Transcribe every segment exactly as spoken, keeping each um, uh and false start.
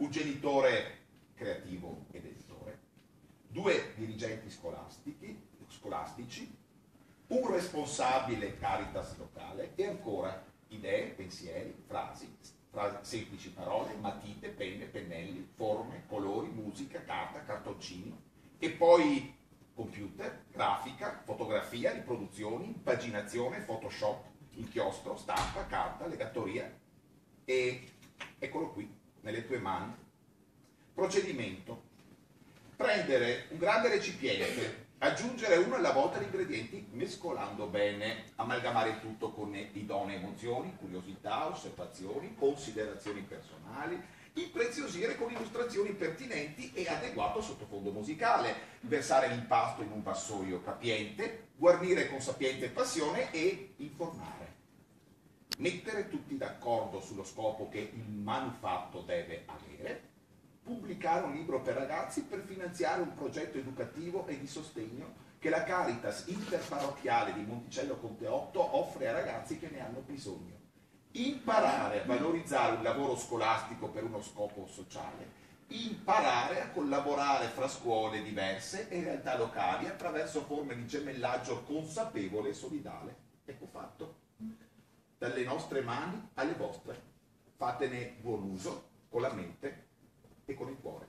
un genitore creativo ed editore, due dirigenti scolastici, scolastici, un responsabile Caritas locale e ancora idee, pensieri, frasi, fra semplici parole, matite, penne, pennelli, forme, colori, musica, carta, cartoncini e poi computer, grafica, fotografia, riproduzioni, impaginazione, Photoshop, inchiostro, stampa, carta, legatoria e eccolo qui, nelle tue mani. Procedimento: prendere un grande recipiente, aggiungere uno alla volta gli ingredienti mescolando bene, amalgamare tutto con idonee emozioni, curiosità, osservazioni, considerazioni personali, impreziosire con illustrazioni pertinenti e adeguato sottofondo musicale, versare l'impasto in un vassoio capiente, guarnire con sapiente passione e informare. Mettere tutti d'accordo sullo scopo che il manufatto deve avere, pubblicare un libro per ragazzi per finanziare un progetto educativo e di sostegno che la Caritas interparrocchiale di Monticello Conte otto offre a ragazzi che ne hanno bisogno. Imparare a valorizzare un lavoro scolastico per uno scopo sociale, imparare a collaborare fra scuole diverse e realtà locali attraverso forme di gemellaggio consapevole e solidale. Ecco fatto. Dalle nostre mani alle vostre. Fatene buon uso con la mente e con il cuore.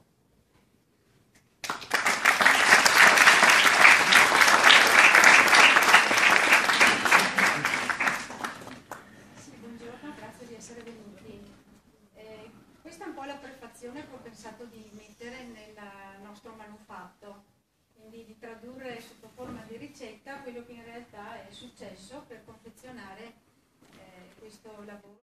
Sì, buongiorno, grazie di essere venuti. Eh, questa è un po' la prefazione che ho pensato di mettere nel nostro manufatto, quindi di tradurre sotto forma di ricetta quello che in realtà è successo per confezionare eh, questo lavoro.